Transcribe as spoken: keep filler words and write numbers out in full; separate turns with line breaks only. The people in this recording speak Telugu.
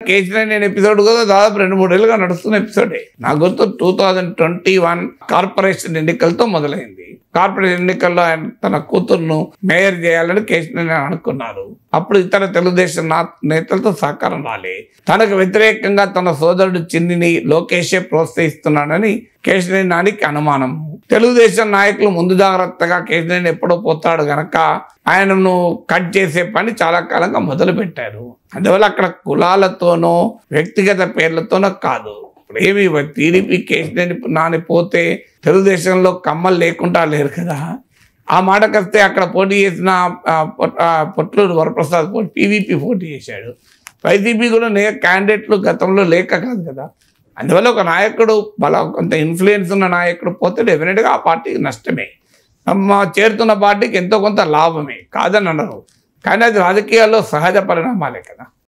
కేసీఆర్ నేను ఎపిసోడ్ కూడా దాదాపు రెండు మూడేళ్ళుగా నడుస్తున్న ఎపిసోడే. నాకు గుర్తు two thousand twenty one corporation ఎన్నికలతో మొదలైంది. కార్పొరేషన్ ఎన్నికల్లో ఆయన తన కూతుర్ను మేయర్ చేయాలని కేసీఆర్ అనుకున్నారు. అప్పుడు ఇతర తెలుగుదేశం నేతలతో సహకారం రాలే. తనకు వ్యతిరేకంగా తన సోదరుడు చిన్నిని లోకేషే ప్రోత్సహిస్తున్నాడని కేశినేని నానికి అనుమానం. తెలుగుదేశం నాయకులు ముందు జాగ్రత్తగా కేశినేని ఎప్పుడో పోతాడు గనక ఆయనను కట్ చేసే పని చాలా కాలంగా మొదలు పెట్టారు. అందువల్ల అక్కడ కులాలతోనో వ్యక్తిగత పేర్లతోనో కాదు. ఇప్పుడు ఏమి టీడీపీ కేశినేని నాని పోతే తెలుగుదేశంలో కమ్మలు లేకుండా లేరు కదా. ఆ మాటకొస్తే అక్కడ పోటీ చేసిన పొట్లూరు వరప్రసాద్ పీవీపీ పోటీ చేశాడు. వైసీపీ కూడా నే క్యాండిడేట్లు గతంలో లేక కాదు కదా. అందువల్ల ఒక నాయకుడు బల కొంత ఇన్ఫ్లుయెన్స్ ఉన్న నాయకుడు పోతే డెఫినెట్గా ఆ పార్టీకి నష్టమే. చేరుతున్న పార్టీకి ఎంతో కొంత లాభమే కాదని అన్నారు. కానీ అది రాజకీయాల్లో సహజ పరిణామాలే కదా.